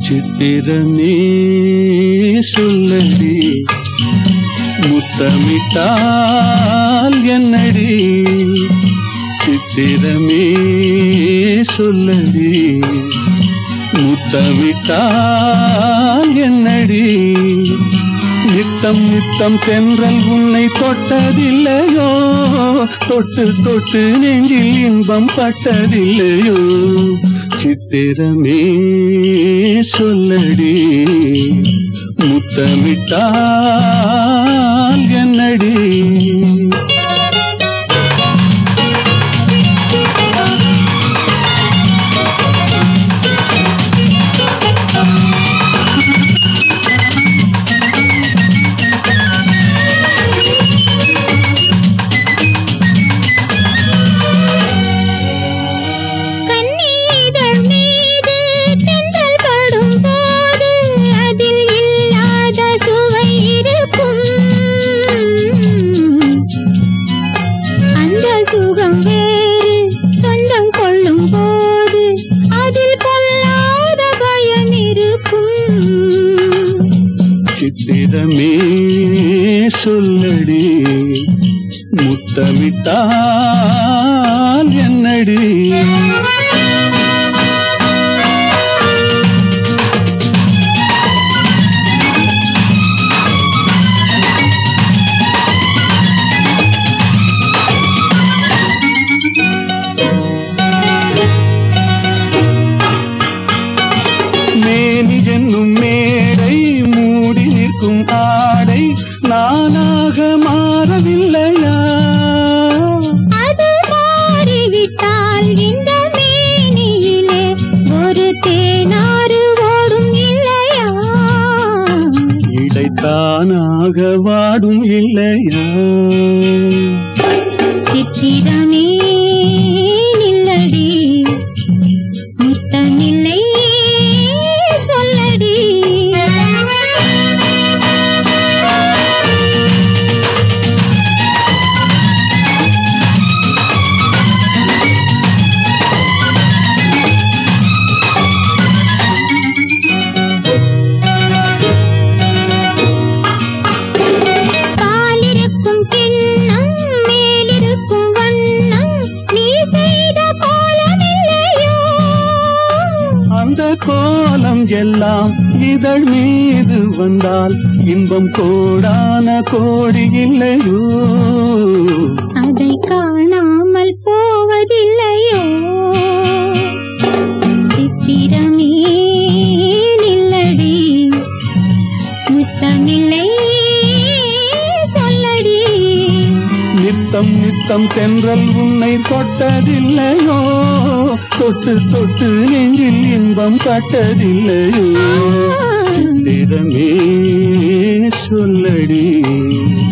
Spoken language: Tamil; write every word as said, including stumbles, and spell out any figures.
சித்திரமே சொல்லடி முத்தமிட்டால் என்னடி சித்திரமே சொல்லடி முத்தமிட்டால் என்னடி நித்தம் நித்தம் தென்றல் உன்னை தொட்டதில்லையோ தொட்டு தொட்டு நெஞ்சில் இன்பம் பட்டதில்லையோ சித்திரமே சொல்லடி முத்தமிட்டால் என்னடி சித்திரமே சொல்லடி முத்தமிட்டால் என்னடி மேனி என்னும் மேடை மூடி நிற்கும் ஆடை நானாக மாறவில்லையா அது மாறிவிட்டால் இந்த மேனியிலே ஒரு தேனாறு ஓடும் இல்லையா இடைத்தானாக வாடும் இல்லையா சித்திரமே நில்லடி முத்தமில்லை சொல்லடி பாலிருக்கும் கிண்ணம் மேலிருக்கும் வண்ணம் நீ செய்த கோலமில்லையோ அந்த கோலம் எல்லாம் இதழ் மீது வந்தால் இன்பம் கோடான கோடி இல்லையோ அதை காணாமல் போவதில்லையோ சித்திரமே நில்லடி முத்தமில்லை சொல்லடி நித்தம் நித்தம் தென்றல் உன்னை தொட்டதில்லையோ தொட்டு தொட்டு நெஞ்சில் இன்பம் பட்டதில்லையோ சித்திரமே சொல்லடி